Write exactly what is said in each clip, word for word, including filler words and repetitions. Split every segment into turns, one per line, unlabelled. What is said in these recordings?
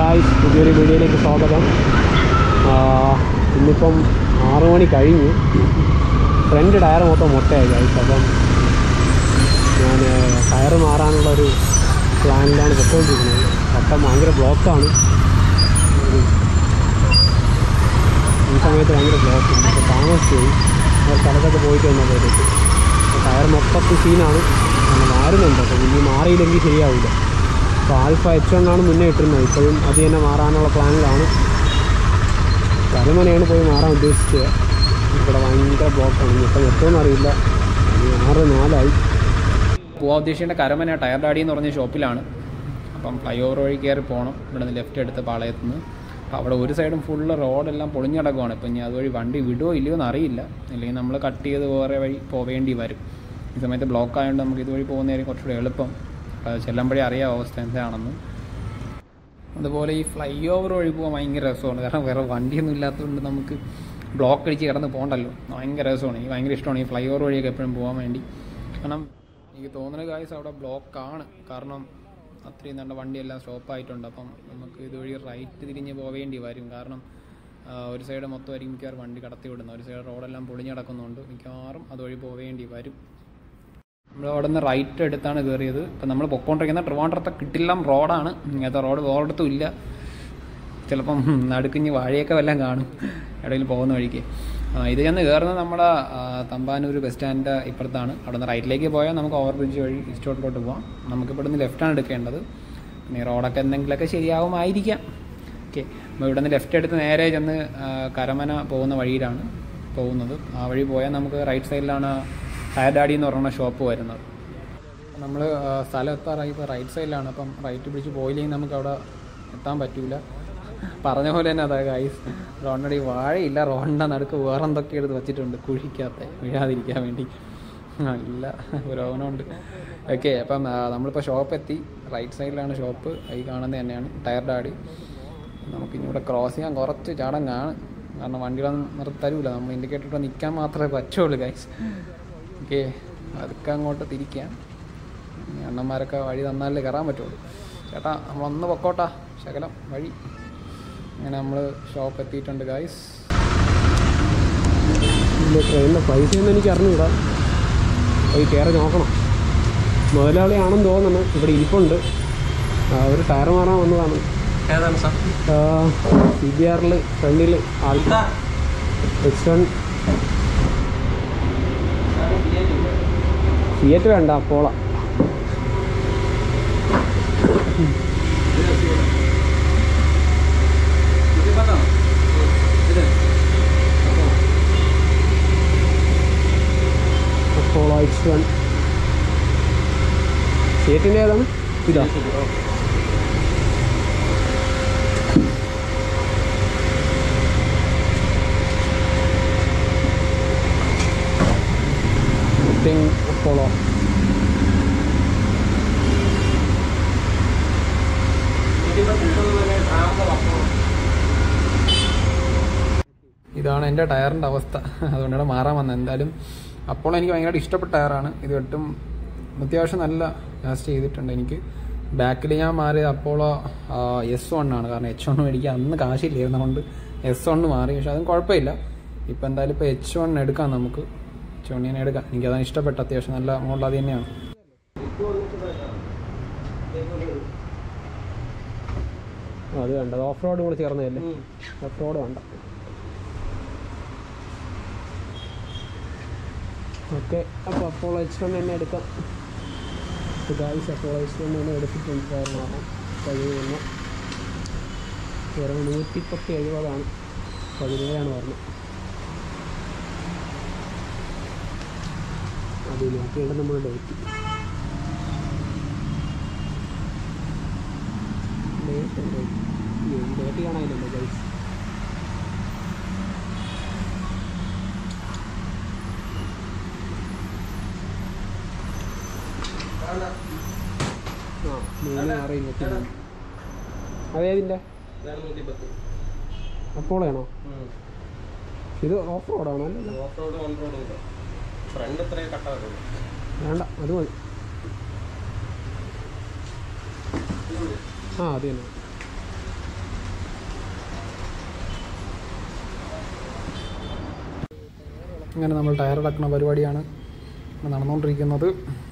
Guys, പുതിയൊരു വീഡിയോയിലേക്ക് സ്വാഗതം. ഇന്നിപ്പം ആറു മണി കഴിഞ്ഞു. ഫ്രണ്ട് ടയർ മൊത്തം മുട്ടയായി ഗായ്സ്. അപ്പം ഞാൻ ടയർ മാറാനുള്ളൊരു പ്ലാനിലാണ് പൊയ്ക്കൊണ്ടിരിക്കുന്നത്. അപ്പം ഭയങ്കര ബ്ലോക്കാണ് ഈ സമയത്ത്, ഭയങ്കര ബ്ലോക്കുണ്ട്. അപ്പോൾ താമസിച്ചു പോയി. ആ സ്ഥലത്തൊക്കെ പോയിട്ട് വന്നപ്പോഴത്തേക്ക് ടയർ മൊത്തത്തിൽ സീനാണ്. നമ്മൾ മാറുന്നുണ്ട്. അപ്പോൾ ഇനി മാറിയില്ലെങ്കിൽ ശരിയാവില്ല. അപ്പോൾ ആൽഫ എച്ച് വണ്ണാണ് മുന്നേ ഇട്ടിരുന്നത്. ഇപ്പോഴും അത് തന്നെ മാറാനുള്ള പ്ലാനിലാണ്. കരമനയാണ് പോയി മാറാൻ ഉദ്ദേശിച്ചത്. ഇവിടെ ഭയങ്കര ബ്ലോക്കാണ്. ഇപ്പം എത്തുമെന്ന് അറിയില്ല. ആറ് നാലായി.
പോകാൻ ഉദ്ദേശിക്കേണ്ട കരമന ടയർഡാഡി എന്ന് പറഞ്ഞ ഷോപ്പിലാണ്. അപ്പം ഫ്ലൈ ഓവർ വഴി കയറി പോകണം. ഇവിടെ നിന്ന് ലെഫ്റ്റ് എടുത്ത് പാളയത്തുനിന്ന്. അപ്പോൾ അവിടെ ഒരു സൈഡും ഫുള്ള് റോഡെല്ലാം പൊളിഞ്ഞ് കിടക്കുവാണ്. ഇപ്പം ഇനി അതുവഴി വണ്ടി വിടുമോ ഇല്ലയോ എന്നറിയില്ല. അല്ലെങ്കിൽ നമ്മൾ കട്ട് ചെയ്ത് വേറെ വഴി പോവേണ്ടി വരും. ഈ സമയത്ത് ബ്ലോക്ക് ആയതുകൊണ്ട് നമുക്ക് ഇതുവഴി പോകുന്നതായിരിക്കും കുറച്ചുകൂടി എളുപ്പം. ചെല്ലുമ്പോഴേ അറിയാം അവസ്ഥ എന്താണെന്ന്. അതുപോലെ ഈ ഫ്ലൈ ഓവർ വഴി പോകാൻ ഭയങ്കര രസമാണ്. കാരണം വേറെ വണ്ടിയൊന്നും ഇല്ലാത്തതുകൊണ്ട് നമുക്ക് ബ്ലോക്ക് അടിച്ച് കിടന്ന് പോകണ്ടല്ലോ. ഭയങ്കര രസമാണ്. എനിക്ക് ഭയങ്കര ഇഷ്ടമാണ് ഈ ഫ്ലൈ ഓവർ വഴിയൊക്കെ എപ്പോഴും പോകാൻ വേണ്ടി. കാരണം എനിക്ക് തോന്നുന്ന ഗായ്സ് അവിടെ ബ്ലോക്കാണ്. കാരണം അത്രയും നല്ല വണ്ടിയെല്ലാം സ്റ്റോപ്പായിട്ടുണ്ട്. അപ്പം നമുക്ക് ഇതുവഴി റൈറ്റ് തിരിഞ്ഞ് പോവേണ്ടി വരും. കാരണം ഒരു സൈഡ് മൊത്തമായിരിക്കും മിക്കവാറും വണ്ടി കടത്തി വിടുന്നത്. ഒരു സൈഡ് റോഡെല്ലാം പൊളിഞ്ഞ് കിടക്കുന്നുണ്ട്. മിക്കവാറും അതുവഴി പോവേണ്ടി വരും. നമ്മൾ അവിടെ നിന്ന് റൈറ്റ് എടുത്താണ് കയറിയത്. ഇപ്പം നമ്മൾ പൊക്കോണ്ടിരിക്കുന്ന ട്രിവാൻഡ്രത്തെ കിട്ടില്ല റോഡാണ്. ഇങ്ങനത്തെ റോഡ് വേറെടുത്തും ഇല്ല. ചിലപ്പം നടുക്കിഞ്ഞ് വാഴയൊക്കെ വല്ലതും കാണും എവിടെയെങ്കിലും പോകുന്ന വഴിക്ക്. ഇത് ചെന്ന് കയറുന്നത് നമ്മുടെ തമ്പാനൂർ ബസ് സ്റ്റാൻഡിൻ്റെ ഇപ്പുറത്താണ്. അവിടെ നിന്ന് റൈറ്റിലേക്ക് പോയാൽ നമുക്ക് ഓവർ ബ്രിഡ്ജ് വഴി ഇസ്റ്റോട്ടിലോട്ട് പോകാം. നമുക്ക് ഇവിടെ നിന്ന് ലെഫ്റ്റാണ് എടുക്കേണ്ടത്. പിന്നെ ഈ റോഡൊക്കെ എന്തെങ്കിലുമൊക്കെ ശരിയാവുമായിരിക്കാം. ഓക്കെ, അപ്പോൾ ഇവിടെ നിന്ന് ലെഫ്റ്റ് എടുത്ത് നേരെ ചെന്ന് കരമന പോകുന്ന വഴിയിലാണ് പോകുന്നത്. ആ വഴി പോയാൽ നമുക്ക് റൈറ്റ് സൈഡിലാണ് ടയർഡാഡി എന്ന് പറയുന്ന ഷോപ്പ് വരുന്നത്. നമ്മൾ സ്ഥലം എത്താറായി. ഇപ്പോൾ റൈറ്റ് സൈഡിലാണ്. അപ്പം റൈറ്റ് പിടിച്ച് പോയില്ലെങ്കിൽ നമുക്ക് അവിടെ എത്താൻ പറ്റില്ല. പറഞ്ഞ പോലെ തന്നെ അതായത് ഗൈസ്, റോഡിനടി വാഴയില്ല. റോഡിൻ്റെ നടുക്ക് വേറെ എന്തൊക്കെ എടുത്ത് വെച്ചിട്ടുണ്ട് കുഴിക്കാത്ത വീഴാതിരിക്കാൻ വേണ്ടി. നല്ല പുരോഗമനമുണ്ട്. ഓക്കെ, അപ്പം നമ്മളിപ്പോൾ ഷോപ്പ് എത്തി. റൈറ്റ് സൈഡിലാണ് ഷോപ്പ്. ഈ കാണുന്നത് തന്നെയാണ് ടയർഡാഡി. നമുക്കിനി ഇവിടെ ക്രോസ് ചെയ്യാൻ കുറച്ച് ചടങ്ങാണ്. കാരണം വണ്ടികളൊന്നും നിർത്തരൂല. നമ്മൾ ഇൻഡിക്കേറ്റർ നിൽക്കാൻ മാത്രമേ പറ്റുള്ളൂ ഗൈസ്. ഓക്കെ, അതൊക്കെ അങ്ങോട്ട് തിരിക്കാം. അണ്ണന്മാരൊക്കെ വഴി തന്നാലേ കയറാൻ പറ്റുള്ളൂ. ചേട്ടാ നമ്മളൊന്ന് പൊക്കോട്ടാ ശകലം വഴി. അങ്ങനെ നമ്മൾ ഷോപ്പ് എത്തിയിട്ടുണ്ട് ഗൈസ്.
ട്രെയിനിൻ്റെ പൈസയൊന്നും എനിക്ക് അറിഞ്ഞൂടാ. പോയി കയറി നോക്കണം. മുതലാളിയാണെന്ന് തോന്നുന്നു. ഇവിടെ ഇരിപ്പുണ്ട്. ഒരു ടയർ മാറാൻ വന്നതാണ്.
ഏതാണ് സാർ?
സി ബി ആറിൽ ഫ്രണ്ടിൽ ആൽഫ എച്ച് വൺ. ഫിയറ്റ് വേണ്ട, അപ്പോള. Apollo H one. ഫിയറ്റിൻ്റെ ഏതാണ്? ഇതാ. അപ്പോളോ
ഇതാണ് എൻ്റെ ടയറിൻ്റെ അവസ്ഥ. അതുകൊണ്ടാണ് മാറാൻ വന്നത്. എന്തായാലും അപ്പോളോ എനിക്ക് ഭയങ്കരമായിട്ട് ഇഷ്ടപ്പെട്ട ടയറാണ്. ഇത് ഒട്ടും അത്യാവശ്യം നല്ല ലാസ്റ്റ് ചെയ്തിട്ടുണ്ട്. എനിക്ക് ബാക്കിൽ ഞാൻ മാറിയത് അപ്പോളോ എസ് വൺ ആണ്. കാരണം എച്ച് വൺ മേടിക്കാൻ അന്ന് കാശില്ലായിരുന്നതുകൊണ്ട് എസ് വൺ മാറി. പക്ഷെ അതും കുഴപ്പമില്ല. ഇപ്പം എന്തായാലും ഇപ്പോൾ എച്ച് വൺ എടുക്കാം. നമുക്ക് എച്ച് വൺ തന്നെ എടുക്കാം. എനിക്കതാണ് ഇഷ്ടപ്പെട്ട. അത്യാവശ്യം നല്ല മോഡൽ അത് തന്നെയാണ്.
അത് വേണ്ട. ഓഫ് റോഡ് കൂടെ ചേർന്നതല്ലേ. ഓഫ് റോഡ് വേണ്ട. ഓക്കെ, അപ്പോൾ അപ്പോളോ എച്ച് വൺ തന്നെ എടുക്കാം. ഗായ്സ്, അപ്പോളോ എച്ച് വൺ തന്നെ എടുത്തിട്ടുണ്ട്. കാരണം കഴിവ് തന്നെ വെറും നൂറ്റി പത്ത് എഴുപതാണ്. പതിനേഴാണ് പറഞ്ഞത്. അത് നോക്കിയിട്ട് നമ്മൾ ഡേറ്റ് ഡേറ്റ് കാണാനില്ലല്ലോ ഗൈസ്. ആ മൂന്ന് ആറ് ഇരുപത്തി മൂന്ന്. അതേതിൻ്റെ? അപ്പോളാണോ? ഇത് ഓഫ് റോഡാണോ? വേണ്ട, അത് മതി. ആ അത് തന്നെ.
ഇങ്ങനെ നമ്മൾ ടയർ അടക്കുന്ന പരിപാടിയാണ് നടന്നുകൊണ്ടിരിക്കുന്നത്.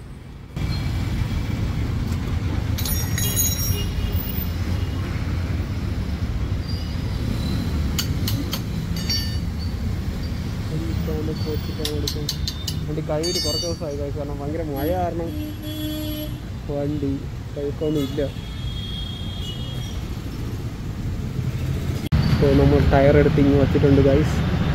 വണ്ടി കഴിയിട്ട് കുറച്ച് ദിവസമായി കഴിച്ചു, കാരണം ഭയങ്കര മഴ കാരണം വണ്ടി കഴിക്കൊന്നും ഇല്ല. അപ്പോൾ നമ്മൾ ടയർ എടുത്ത് ഇങ്ങ് വച്ചിട്ടുണ്ട് ഗൈസ്.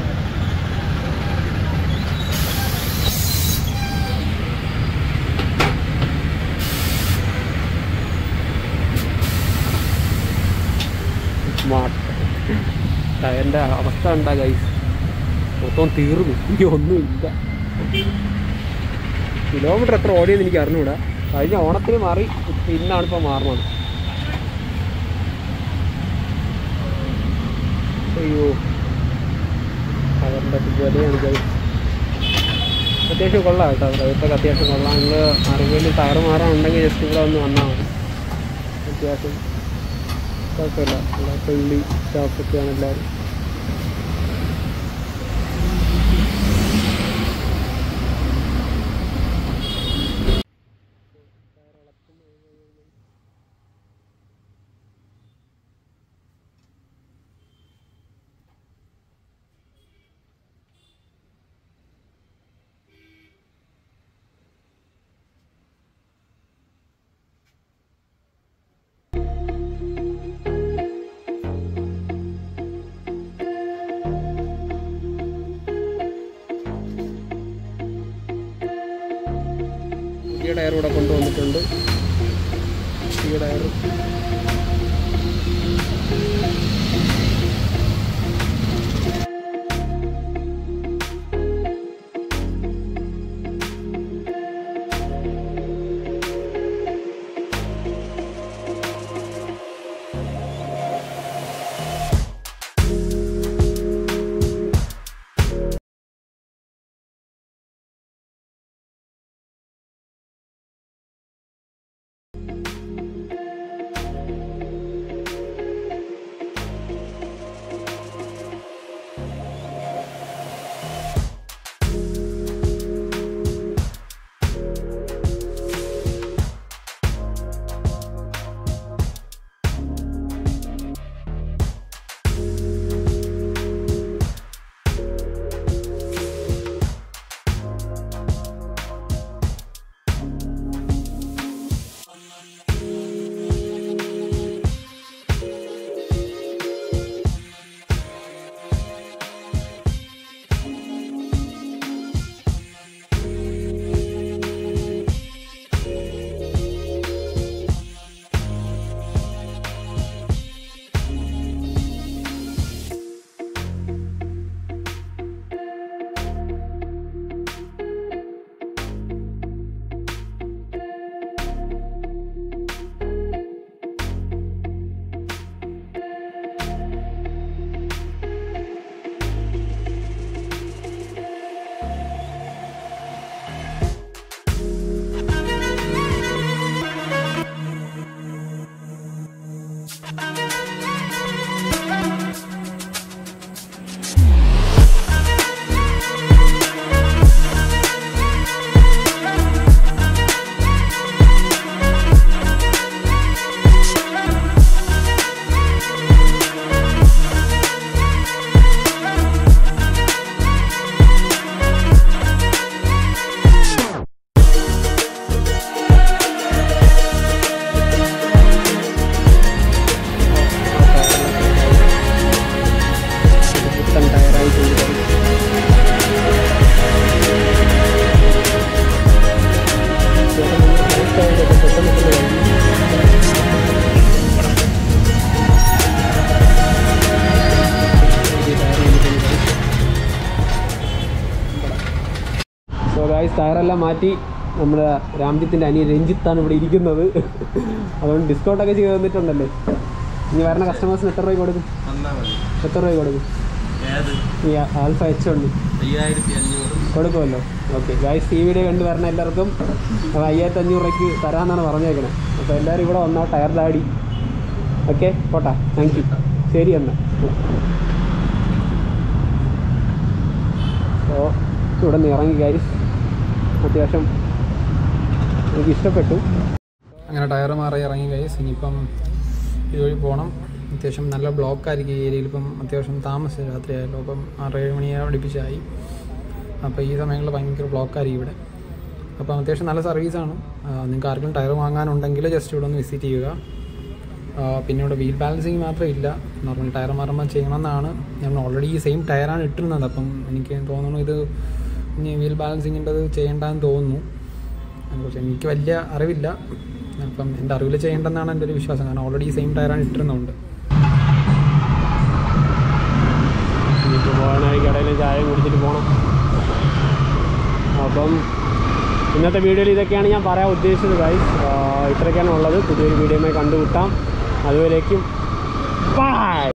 സ്മാർട്ട് ടയറിൻ്റെ അവസ്ഥ ഉണ്ടാ ഗൈസ്, മൊത്തം തീർന്നു, ഇനി ഒന്നുമില്ല. കിലോമീറ്റർ എത്ര ഓടിയെന്ന് എനിക്ക് അറിഞ്ഞൂടാ. കഴിഞ്ഞ ഓണത്തിന് മാറി, ഇന്നാണ് ഇപ്പോൾ മാറണത്. അയ്യോ ടയറിൻ്റെ വിലയാണ് ഗൈസ്. അത്യാവശ്യം കൊള്ളാം കേട്ടോ, റേറ്റൊക്കെ അത്യാവശ്യം കൊള്ളാം. നിങ്ങൾ ആരെങ്കിലും ടയർ മാറാനുണ്ടെങ്കിൽ ജസ്റ്റ് ഇവിടെ ഒന്ന് വന്നാൽ മതി. അത്യാവശ്യം കുഴപ്പമില്ല, നല്ല ഫ്രണ്ട്ലി സ്റ്റാഫൊക്കെയാണ് എല്ലാവരും. പുതിയ ടയർ ഇവിടെ കൊണ്ടുവന്നിട്ടുണ്ട്. പുതിയ ടയർ ടയറെല്ലാം മാറ്റി നമ്മുടെ രാംജിത്തിൻ്റെ അനിയൻ രഞ്ജിത്താണ് ഇവിടെ ഇരിക്കുന്നത്. അതുകൊണ്ട് ഡിസ്കൗണ്ടൊക്കെ ചെയ്ത് തന്നിട്ടുണ്ടല്ലേ. ഇനി വരണ കസ്റ്റമേഴ്സിന് എത്ര രൂപ കൊടുക്കും? എത്ര രൂപ കൊടുക്കും? ഈ ആൽഫ എച്ച് ഉണ്ട് കൊടുക്കുമല്ലോ. ഓക്കെ ഗൈസ്, ഈ വീഡിയോ കണ്ട് വരണ എല്ലാവർക്കും അപ്പോൾ അയ്യായിരത്തി അഞ്ഞൂറ് രൂപയ്ക്ക് തരാമെന്നാണ് പറഞ്ഞേക്കണേ. അപ്പോൾ എല്ലാവരും ഇവിടെ വന്നാൽ ടയർ ഡാഡി. ഓക്കെ പോട്ടാ, താങ്ക് യു. ശരി എന്നാൽ. സോ
ഇവിടെ നിന്ന് ഇറങ്ങി ഗൈസ്. അത്യാവശ്യം എനിക്ക് ഇഷ്ടപ്പെട്ടു.
അങ്ങനെ ടയർ മാറി ഇറങ്ങി ഗൈസ്. ഇനിയിപ്പം ഇതുവഴി പോകണം. അത്യാവശ്യം നല്ല ബ്ലോക്കായിരിക്കും ഈ ഏരിയയിൽ. ഇപ്പം അത്യാവശ്യം താമസിച്ചു രാത്രിയായല്ലോ. അപ്പം ആറേഴ് മണിയെ അടുപ്പിച്ചായി. അപ്പോൾ ഈ സമയങ്ങളിൽ ഭയങ്കര ബ്ലോക്കായിരിക്കും ഇവിടെ. അപ്പം അത്യാവശ്യം നല്ല സർവീസാണ്. നിങ്ങൾക്ക് ആർക്കും ടയർ വാങ്ങാനുണ്ടെങ്കിൽ ജസ്റ്റ് ഇവിടെ ഒന്ന് വിസിറ്റ് ചെയ്യുക. പിന്നെ ഇവിടെ വീൽ ബാലൻസിങ് മാത്രമേ ഇല്ല, നോർമൽ ടയർ മാറുമ്പോൾ ചെയ്യണമെന്നാണ്. ഞാൻ ഓൾറെഡി ഈ സെയിം ടയറാണ് ഇട്ടിരുന്നത്. അപ്പം എനിക്ക് തോന്നുന്നു ഇത് ഇനി വീൽ ബാലൻസിങ്ങിൻ്റെത് ചെയ്യേണ്ടതെന്ന് തോന്നുന്നു. അതിനെക്കുറിച്ച് എനിക്ക് വലിയ അറിവില്ല. അപ്പം എൻ്റെ അറിവിൽ ചെയ്യേണ്ടെന്നാണ് എൻ്റെ ഒരു വിശ്വാസം. കാരണം ഓൾറെഡി ഈ സെയിം ടയറാണ് ഇട്ടിരുന്നുണ്ട്.
ഇനിയിപ്പോൾ പോകാനായി കടയിൽ ചായ കുടിച്ചിട്ട് പോകണം. അപ്പം ഇന്നത്തെ വീഡിയോയിൽ ഇതൊക്കെയാണ് ഞാൻ പറയാൻ ഉദ്ദേശിച്ചത് ഗൈസ്. ഇത്രയൊക്കെയാണ് ഉള്ളത്. പുതിയൊരു വീഡിയോയുമായി കണ്ടുമുട്ടാം. അതുവരേക്കും ബൈ.